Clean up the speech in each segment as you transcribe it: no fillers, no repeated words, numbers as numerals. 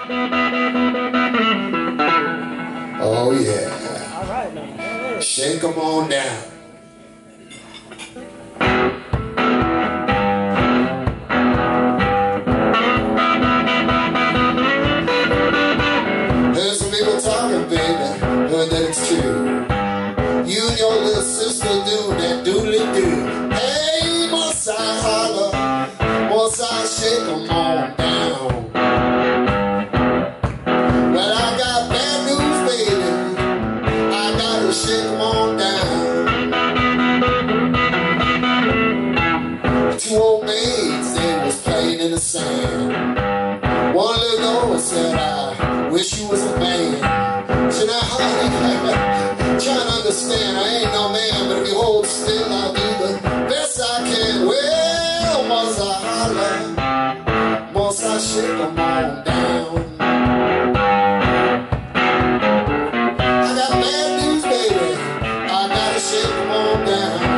Oh yeah. All right now. Shake them on down. Heard some people talking, baby. Heard that it's true. You and your little sister doing that doodly-doo. Hey, must I holler? Must I shake them on down? Well, I got bad news, baby. I gotta shake them on down. Two old maids, they was playing in the sand. One little girl said, I wish you was a man. Said, now, honey, trying to understand, I ain't no man, but if you hold still, I'll do the best I can. Well, must I holler? Must I shake them on down? I got bad news, baby. I gotta shake them on down.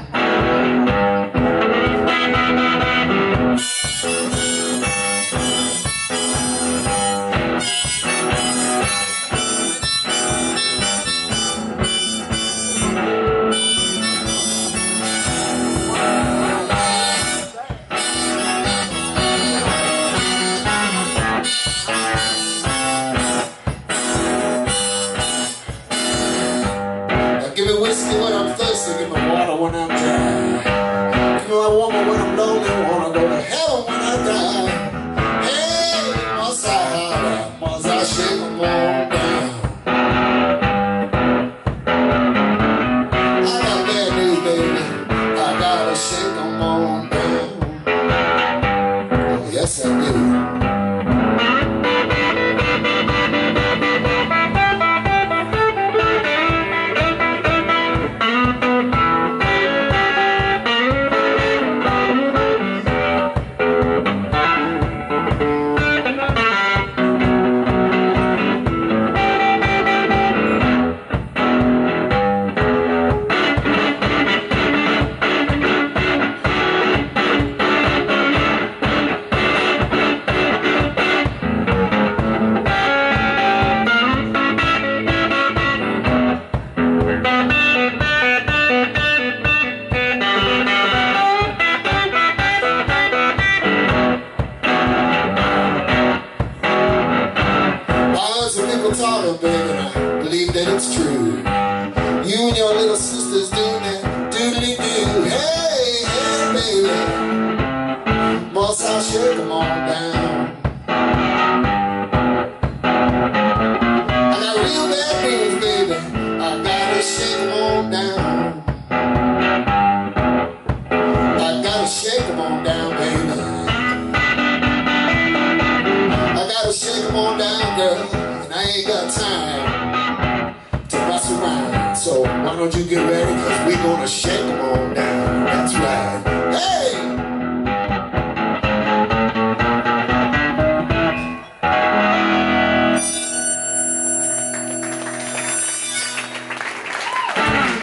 Give me whiskey when I'm thirsty, give me water when I'm dry. Give me a woman when I'm lonely, wanna go to heaven when I die. Hey, must I holler, must I shake them on down? I got bad news, baby, I gotta shake them on down. Oh, yes I do. Talking, baby, and I believe that it's true. You and your little sisters doing that doodly-doo. Hey, hey, baby, must I shake them on down? I got real bad news, baby, I gotta shake them on down. I gotta shake them on down, baby. I gotta shake them on down, girl. I ain't got time to mess around, so why don't you get ready, cause we gonna shake them on down. That's right. Hey!